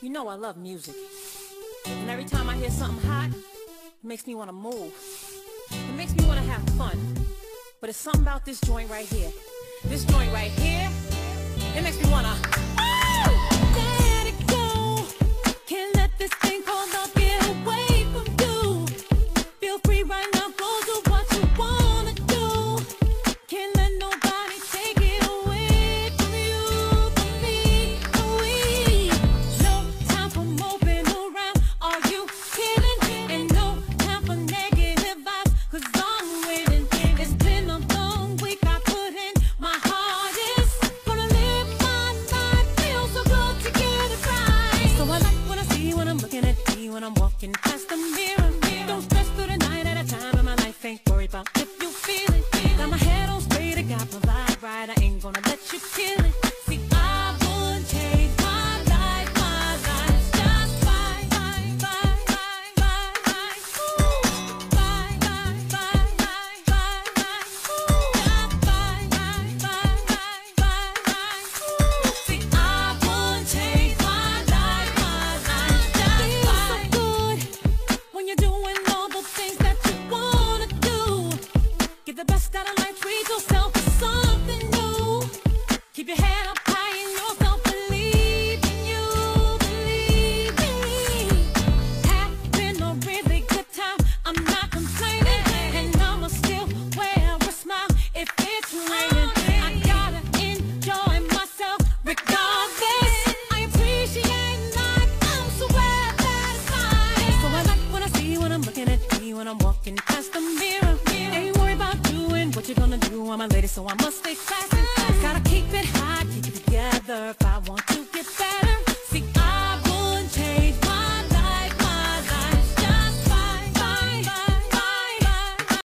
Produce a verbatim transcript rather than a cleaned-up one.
You know I love music, and every time I hear something hot, it makes me want to move. It makes me want to have fun. But it's something about this joint right here. This joint right here, it makes me want to let it go. Can't let this thing called love get away from you. Feel free right now, go do what you wanna do. Can't let nobody take it away from you, from me, from we. No time for moping around. Are you kidding? And no time for negative vibes, cause I'm waiting. It's been a long week, I put in my hardest. Gonna live my life, feel so good to get it right. So I like what I see when I'm looking at me, when I'm walking past the mirror. Don't stress through the night at a time in my life, ain't worried about if you feel it. Got my head on straight, I got my vibe right, I ain't gonna let you kill it. See, I wouldn't change my life, my life just fine, fine, fine, fine, fine, fine. Ooh, fine, fine, fine, fine, fine, fine. Ooh, just fine, fine, fine, fine, fine, fine. Ooh, see, I wouldn't change my life, my life just fine. Feels so good when you're doing all the things that you wanna do. Get the best out of life, treat yourself to something new. Keep your head up high in yourself, believe in you, believe in me. Having a really good time, I'm not complaining, and I'ma still wear a smile if it's raining. I gotta enjoy myself regardless. I appreciate life, I'm so glad that it's fine. So I like what I see when I'm looking at me, when I'm walking past the mirror. Ain't worried about doing what you're gonna do. I'm a lady, so I must stay classy. Gotta keep it high, keep it together if I want to get better.